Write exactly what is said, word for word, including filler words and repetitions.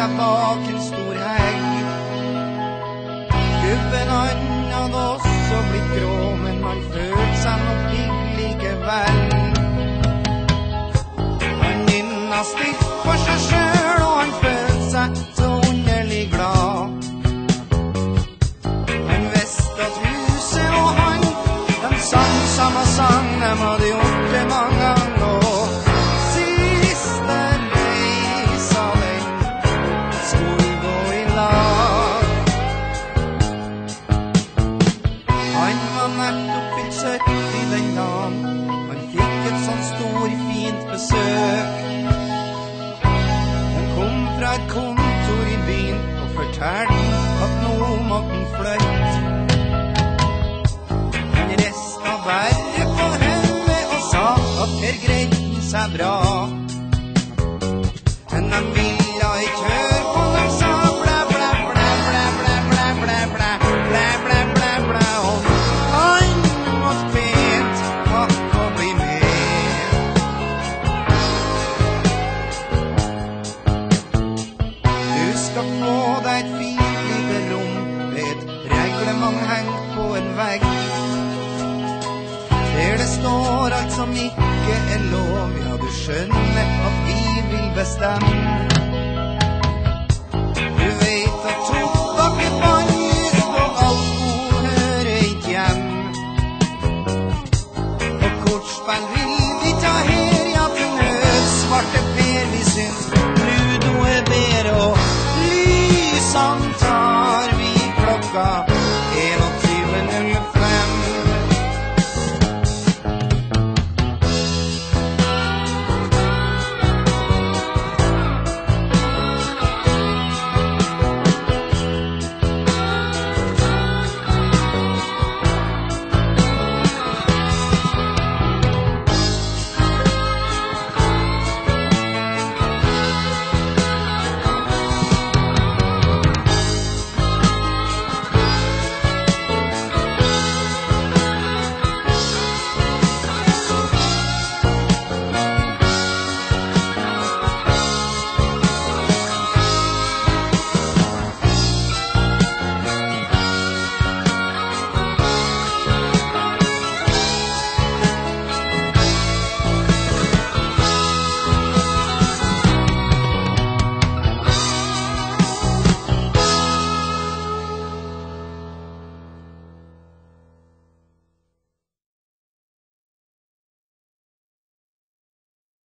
seg bak en stor hegg. Gubben han hadde også blitt grå, men man følte seg nok pigg likevel. Han nynnet stilt for seg selv, og han følte seg så underlig glad. Han visste at huset og han, de sang samme sang, de hadde gjort det mange ganger, og siste reis av den skulle gå i lag. Han var nettopp fylt sytti den dagen, han fikk et sånt stor fint besøk. Han kom fra et kontor i byen og fortalte at nå måtte han flytte. Han resten bare på hodet og sa at her greide han seg bra. Men han ville ikke høre på, de sa blæ, blæ, blæ, blæ, blæ, blæ, blæ, blæ, blæ, blæ, blæ, blæ, og han måtte pent takk og bli med. Du skal få deg et fint lite rom med et reglement hengt på en vegg, der det står alt som ikke er lov. Ja, du skjønner at vi vil bestemme.